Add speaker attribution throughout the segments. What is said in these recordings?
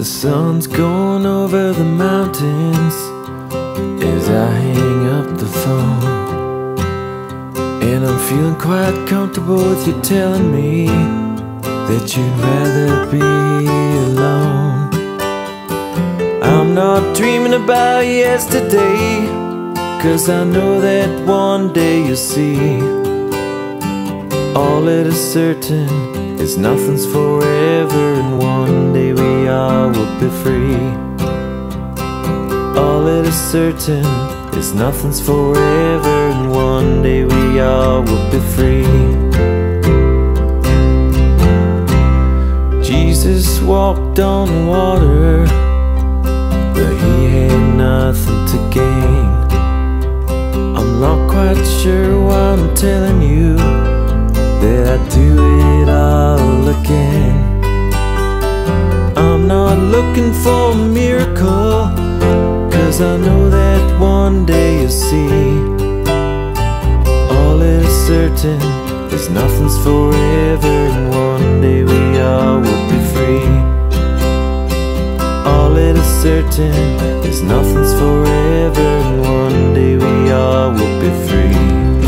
Speaker 1: sun's going over the mountains as I hang up the phone, and I'm feeling quite comfortable with you telling me that you'd rather be alone. I'm not dreaming about yesterday, 'cause I know that one day you'll see all that is certain is nothing's forever, and one day we all will be free. All that is certain is nothing's forever, and one day we all will be free. Jesus walked on water, but he had nothing to gain. I'm not quite sure why I'm telling you that I do it all again. I'm not looking for a miracle, 'cause I know that one day you'll see all that is certain is nothing's forever, and one day we all will be free. All that is certain is nothing's forever, and one day we all will be free.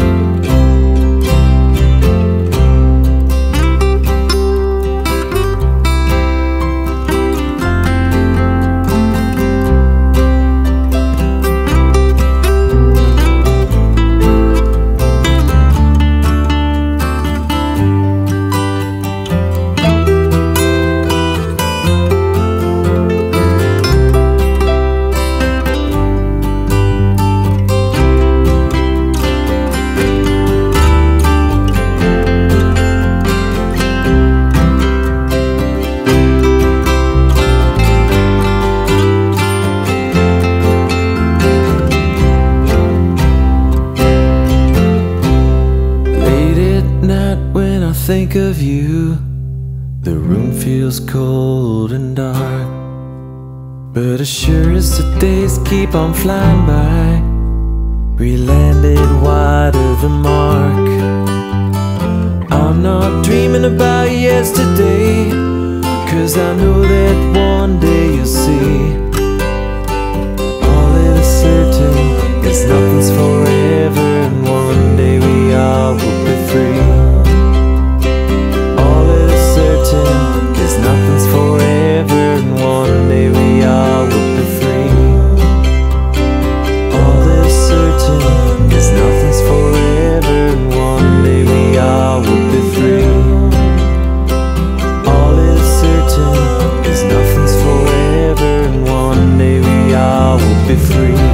Speaker 1: Think of you, the room feels cold and dark, but as sure as the days keep on flying by, we landed wide of the mark. I'm not dreaming about yesterday, 'cause I know that one day you'll see all that is certain is nothing's forever, and one day we all will be free. Nothing's forever, and one day we all will be free. All that is certain is nothing's forever, and one day we all will be free. All that is certain is nothing's forever, and one day we all will be free.